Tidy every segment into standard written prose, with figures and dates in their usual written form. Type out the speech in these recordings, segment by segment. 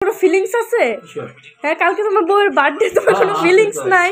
কোনো ফিলিংস আছে? হ্যাঁ, কালকে তোমার বউয়ের বার্থডে, তোমার কোনো ফিলিংস নাই?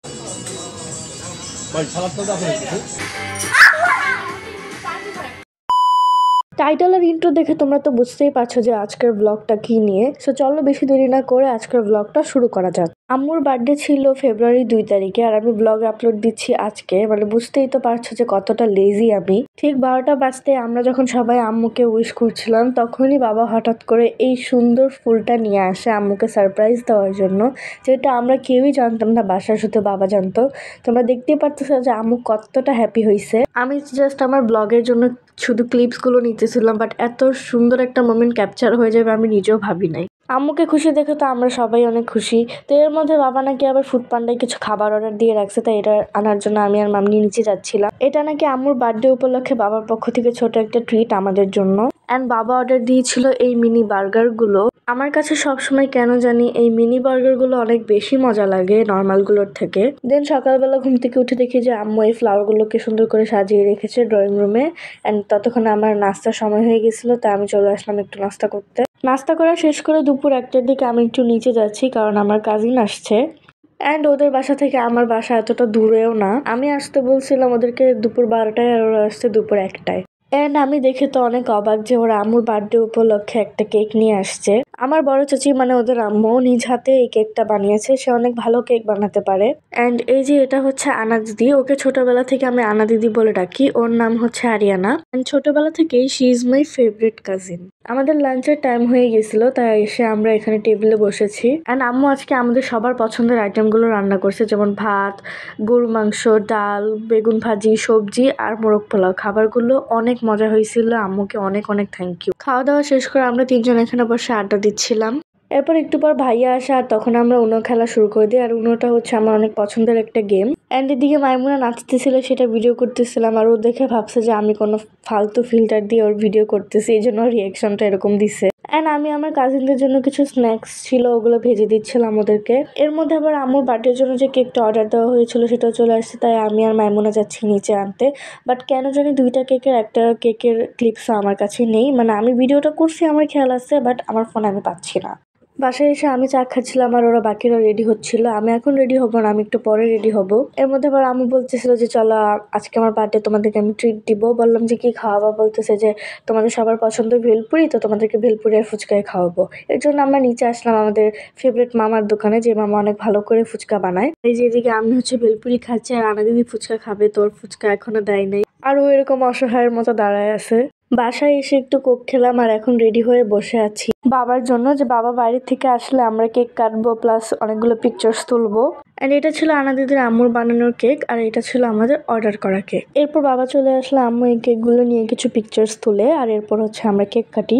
টাইটেল আর ইন্ট্রো দেখে তোমরা তো বুঝতেই পারছো যে আজকের ব্লগটা কি নিয়ে। সো চলো বেশি দেরি না করে আজকের ব্লগটা শুরু করা যাক। আম্মুর বার্থডে ছিল ফেব্রুয়ারি 2 তারিখে আর আমি ব্লগ আপলোড দিচ্ছি আজকে। মানে বুঝতেই তো পারছো যে কতটা লেজি আমি। ঠিক 12টা বাজতে আমরা যখন সবাই আম্মুকে উইশ করছিলাম তখনই বাবা হঠাৎ করে এই সুন্দর ফুলটা নিয়ে আসে আম্মুকে সারপ্রাইজ দেওয়ার জন্য, যেটা আমরা কেউই জানতাম না, বাসার শুধু বাবা জানতো। তোমরা দেখতেই পারতেছো যে আম্মু কতটা হ্যাপি হয়েছে। আমি জাস্ট আমার ব্লগের জন্য শুধু ক্লিপসগুলো নিতেছিলাম, বাট এত সুন্দর একটা মোমেন্ট ক্যাপচার হয়ে যাবে আমি নিজেও ভাবি নাই। আম্মুকে খুশি দেখে তো আমরা সবাই অনেক খুশি। তো এর মধ্যে বাবা নাকি আবার ফুড পান্ডায় কিছু খাবার অর্ডার দিয়ে রাখছে, তাই এটা আনার জন্য আমি আর মামনি নিচে যাচ্ছিলাম। এটা নাকি আম্মুর বার্থডে উপলক্ষে বাবার পক্ষ থেকে ছোট একটা ট্রিট আমাদের জন্য। অ্যান্ড বাবা অর্ডার দিয়েছিল এই মিনি বার্গারগুলো। আমার কাছে সবসময় কেন জানি এই মিনি বার্গারগুলো অনেক বেশি মজা লাগে নর্মালগুলোর থেকে। দেন সকালবেলা ঘুম থেকে উঠে দেখি যে আম্মু এই ফ্লাওয়ারগুলোকে সুন্দর করে সাজিয়ে রেখেছে ড্রয়িং রুমে। অ্যান্ড ততক্ষণে আমার নাস্তার সময় হয়ে গেছিলো, তাই আমি চলে আসলাম একটু নাস্তা করতে। নাস্তা করা শেষ করে দুপুর 1টার দিকে আমি একটু নিচে যাচ্ছি, কারণ আমার কাজিন আসছে। অ্যান্ড ওদের বাসা থেকে আমার বাসা এতটা দূরেও না। আমি আসতে বলছিলাম ওদেরকে দুপুর 12টায় আর ওরা আসছে দুপুর 1টায়। অ্যান্ড আমি দেখে তো অনেক অবাক যে ওরা আম্মুর বার্থডে উপলক্ষে একটা কেক নিয়ে আসছে। আমার বড় চাচি মানে ওদের আম্মু নিজ হাতে এই কেকটা বানিয়েছে। সে অনেক ভালো কেক বানাতে পারে। অ্যান্ড এই যে এটা হচ্ছে আনা দিদি, ওকে ছোটবেলা থেকে আমি আনা দিদি বলে ডাকি। ওর নাম হচ্ছে আরিয়ানা। অ্যান্ড ছোটবেলা থেকেই she is my favourite cousin. আমাদের লাঞ্চের টাইম হয়ে গেছিল, তাই এসে আমরা এখানে টেবিলে বসেছি। অ্যান্ড আম্মু আজকে আমাদের সবার পছন্দের আইটেমগুলো রান্না করছে, যেমন ভাত, গরু মাংস, ডাল, বেগুন ভাজি, সবজি আর মোরগ পোলাও। খাবারগুলো অনেক মজা হয়েছিল। আম্মুকে অনেক অনেক থ্যাংক ইউ। খাওয়া দাওয়া শেষ করে আমরা 3জন এখানে বসে আড্ডা দিচ্ছিলাম। এরপর একটু পর ভাইয়া আসে আর তখন আমরা উনো খেলা শুরু করে দিই। আর উনোটা হচ্ছে আমার অনেক পছন্দের একটা গেম। অ্যান্ড এদিকে মাইমুনা নাচতেছিল, সেটা ভিডিও করতেছিলাম। আর ও দেখে ভাবছে যে আমি কোনো ফালতু ফিল্টার দিয়ে ওর ভিডিও করতেছি, এই জন্য রিয়াকশনটা এরকম দিছে। অ্যান্ড আমি আমার কাজিনদের জন্য কিছু স্ন্যাক্স ছিল ওগুলো ভেজে দিচ্ছিলাম ওদেরকে। এর মধ্যে আবার আম্মুর বার্থডের জন্য যে কেকটা অর্ডার দেওয়া হয়েছিল সেটাও চলে আসছে, তাই আমি আর মাইমুনা যাচ্ছি নিচে আনতে। বাট কেন জানি 2টা কেকের একটা কেকের ক্লিপসও আমার কাছে নেই। মানে আমি ভিডিওটা করছি, আমার খেয়াল আছে, বাট আমার ফোনে আমি পাচ্ছি না। বাসায় এসে আমি চা খাচ্ছিলাম আর ওরা বাকিরা রেডি হচ্ছিল। আমি এখন রেডি হবো না, আমি একটু পরে রেডি হব। এর মধ্যে আবার আম্মু বলতেছিল যে চলো আজকে আমার বার্থডে, তোমাদেরকে আমি ট্রিট দিব। বললাম যে কি খাওয়াবো? বলতেছে যে তোমাদের সবার পছন্দ ভেলপুরি, তো তোমাদেরকে ভেলপুরি আর ফুচকায় খাওয়াবো। এর জন্য আমরা নিচে আসলাম আমাদের ফেভারিট মামার দোকানে, যে মামা অনেক ভালো করে ফুচকা বানায়। এই যে এদিকে আমি হচ্ছে ভেলপুরি খাচ্ছি আর আনা দিদি ফুচকা খাবে, তোর ফুচকা এখনো দেয় নাই। আর ও এরকম অসহায়ের মতো দাঁড়ায় আছে। বাসায় এসে একটু কোক খেলাম আর এখন রেডি হয়ে বসে আছি বাবার জন্য, যে বাবা বাইরে থেকে আসলে আমরা কেক কাটবো প্লাস অনেকগুলো পিকচার্স তুলবো। এন্ড এটা ছিল আনা দিদির আম্মুর বানানোর কেক আর এটা ছিল আমাদের অর্ডার করা কেক। এরপর বাবা চলে আসলে আম্মু এই কেকগুলো নিয়ে কিছু পিকচার্স তুলে আর এরপর হচ্ছে আমরা কেক কাটি।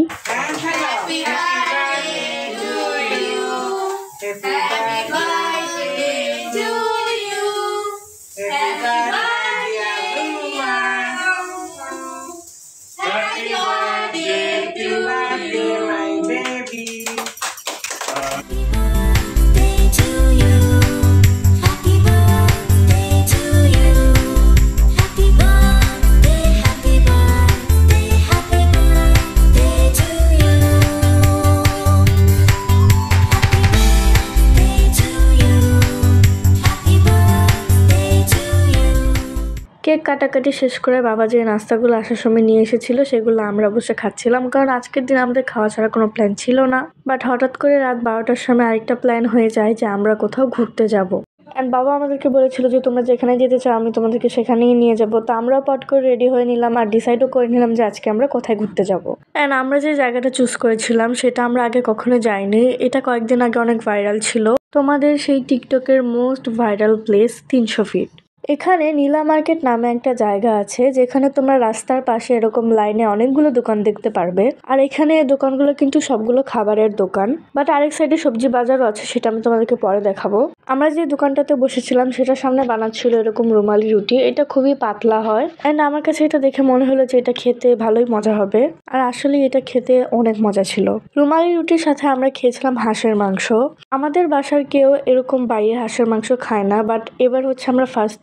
কেক কাটাকাটি শেষ করে বাবা যে নাস্তাগুলো আসার সময় নিয়ে এসেছিল সেগুলো আমরা বসে খাচ্ছিলাম, কারণ আজকের দিন আমাদের খাওয়া ছাড়া কোনো প্ল্যান ছিল না। বাট হঠাৎ করে রাত 12টার সময় আরেকটা প্ল্যান হয়ে যায় যে আমরা কোথাও ঘুরতে যাব। অ্যান্ড বাবা আমাদেরকে বলেছিল যে তোমরা যেখানে যেতে চাও আমি তোমাদেরকে সেখানেই নিয়ে যাবো। তো আমরাও পট করে রেডি হয়ে নিলাম আর ডিসাইডও করে নিলাম যে আজকে আমরা কোথায় ঘুরতে যাব। অ্যান্ড আমরা যে জায়গাটা চুজ করেছিলাম সেটা আমরা আগে কখনো যাইনি। এটা কয়েকদিন আগে অনেক ভাইরাল ছিল, তোমাদের সেই টিকটকের মোস্ট ভাইরাল প্লেস 300 ফিট। এখানে নীলা মার্কেট নামে একটা জায়গা আছে যেখানে তোমরা রাস্তার পাশে এরকম লাইনে অনেকগুলো দোকান দেখতে পারবে। আর এখানে দোকানগুলো কিন্তু সবগুলো খাবারের দোকান, বাট আরেক সাইডে সবজি বাজারও আছে, সেটা আমি তোমাদেরকে পরে দেখাবো। আমরা যে দোকানটাতে বসেছিলাম সেটার সামনে বানাচ্ছিল এরকম রুমালি রুটি। এটা খুবই পাতলা হয় অ্যান্ড আমার কাছে এটা দেখে মনে হলো যে এটা খেতে ভালোই মজা হবে। আর আসলে এটা খেতে অনেক মজা ছিল। রুমালি রুটির সাথে আমরা খেয়েছিলাম হাঁসের মাংস। আমাদের বাসার কেউ এরকম বাইরে হাঁসের মাংস খায় না, বাট এবার হচ্ছে আমরা ফার্স্ট টাইম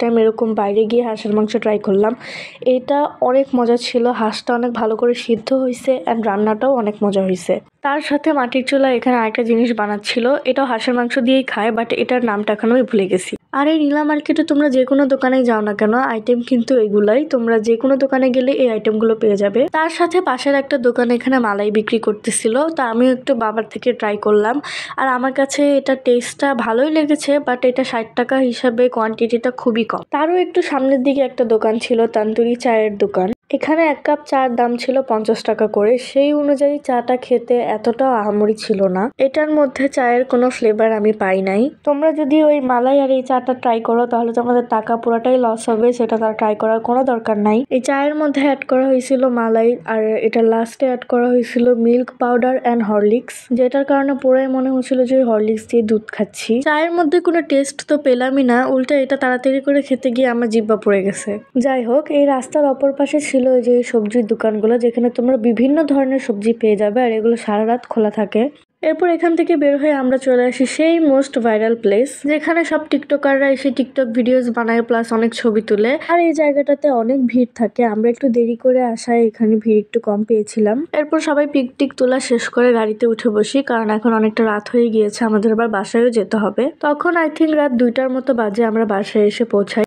টাইম এরকম বাইরে গিয়ে হাঁসের মাংস ট্রাই করলাম। এটা অনেক মজা ছিল, হাঁসটা অনেক ভালো করে সিদ্ধ হয়েছে অ্যান্ড রান্নাটাও অনেক মজা হয়েছে। তার সাথে মাটির চুলা এখানে আরেকটা জিনিস বানাচ্ছিল, এটাও হাঁসের মাংস দিয়েই খায়, বাট এটার নামটা এখনো আমি ভুলে গেছি। আর এই নীলা মার্কেটে তোমরা যে কোনো দোকানেই যাও না কেন, আইটেম কিন্তু এগুলাই, তোমরা যে কোনো দোকানে গেলে এই আইটেমগুলো পেয়ে যাবে। তার সাথে পাশের একটা দোকানে এখানে মালাই বিক্রি করতেছিল, তা আমিও একটু বাবার থেকে ট্রাই করলাম। আর আমার কাছে এটা টেস্টটা ভালোই লেগেছে, বাট এটা 60 টাকা হিসাবে কোয়ান্টিটিটা খুবই কম। তারও একটু সামনের দিকে একটা দোকান ছিল, তান্দুরি চায়ের দোকান। এখানে 1 কাপ চার দাম ছিল 50 টাকা করে। সেই অনুযায়ী চাটা খেতে এতটা আহামরি ছিল না, এটার মধ্যে চায়ের কোনো ফ্লেভার আমি পাই নাই। তোমরা যদি ওই মালাই আর এই চাটা ট্রাই করো তাহলে তোমাদের টাকা পুরোটাই লস হবে, সেটা তার ট্রাই করার কোনো দরকার নাই। এই চায়ের মধ্যে অ্যাড করা হয়েছিল মালাই, আর এটা লাস্টে অ্যাড করা হয়েছিল মিল্ক পাউডার অ্যান্ড হরলিক্স, যেটার কারণে পুরাই মনে হচ্ছিল যে হরলিক্স দিয়ে দুধ খাচ্ছি। চায়ের মধ্যে কোনো টেস্ট তো পেলামই না, উল্টা এটা তাড়াতাড়ি করে খেতে গিয়ে আমার জিহ্বা পড়ে গেছে। যাই হোক, এই রাস্তার অপর পাশে ছিল যে সবজির দোকানগুলো, যেখানে তোমরা বিভিন্ন ধরনের সবজি পেয়ে যাবে, আর এগুলো সারা রাত খোলা থাকে। এরপর এখান থেকে বের হয়ে আমরা চলে আসি সেই মোস্ট ভাইরাল প্লেস, যেখানে সব টিকটকাররা এসে টিকটক ভিডিওস বানায় প্লাস অনেক ছবি তুলে। আর এই জায়গাটাতে অনেক ভিড় থাকে, আমরা একটু দেরি করে আসায় এখানে ভিড় একটু কম পেয়েছিলাম। এরপর সবাই পিক তোলা শেষ করে গাড়িতে উঠে বসি, কারণ এখন অনেকটা রাত হয়ে গিয়েছে, আমাদের আবার বাসায়ও যেতে হবে। তখন আই থিঙ্ক রাত 2টার মতো বাজে, আমরা বাসায় এসে পৌঁছাই।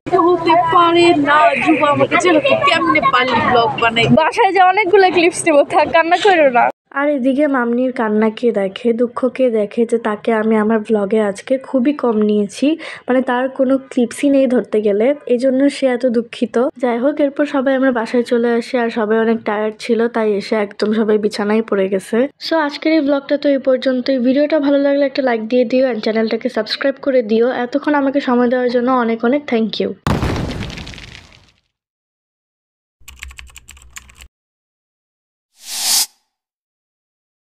বাসায় যে অনেকগুলো ক্লিপস নেবো, থাক, কান্না করো না। আর এদিকে মামনির কান্না কে দেখে, দুঃখ কে দেখে যে তাকে আমি আমার ব্লগে আজকে খুবই কম নিয়েছি, মানে তার কোনো ক্লিপসই নেই ধরতে গেলে, এই জন্য সে এত দুঃখিত। যাই হোক, এরপর সবাই আমরা বাসায় চলে আসি, আর সবাই অনেক টায়ার্ড ছিল, তাই এসে একদম সবাই বিছানায় পড়ে গেছে। সো আজকের এই ব্লগটা তো এই পর্যন্তই। ভিডিওটা ভালো লাগলে একটা লাইক দিয়ে দিও, অ্যান্ড চ্যানেলটাকে সাবস্ক্রাইব করে দিও। এতক্ষণ আমাকে সময় দেওয়ার জন্য অনেক অনেক থ্যাংক ইউ।